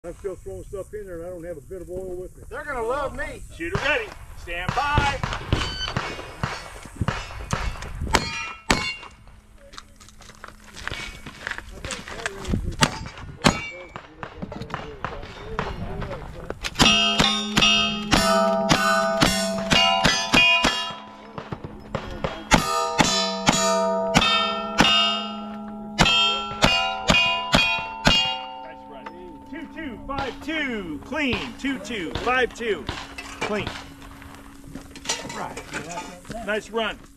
I'm still throwing stuff in there and I don't have a bit of oil with me. They're gonna love me. Shooter ready. Stand by. Clean. 2-2, 5-2. Clean. Right. Nice run.